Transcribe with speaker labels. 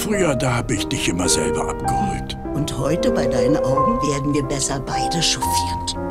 Speaker 1: Früher, da habe ich dich immer selber abgeholt.
Speaker 2: Und heute bei deinen Augen werden wir besser beide chauffiert.